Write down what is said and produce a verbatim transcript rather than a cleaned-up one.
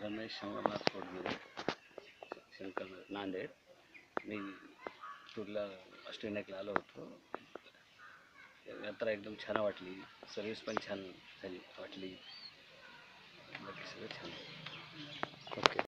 रमेश शंकरनाथ सोडगे, शंकर नांदेड. मी टूरला ऑस्ट्रेलियाला आलो होतो. यात्रा एकदम छान वाटली, सर्विस पण छान झाली वाटली, बाकी सगळं छान. ओके.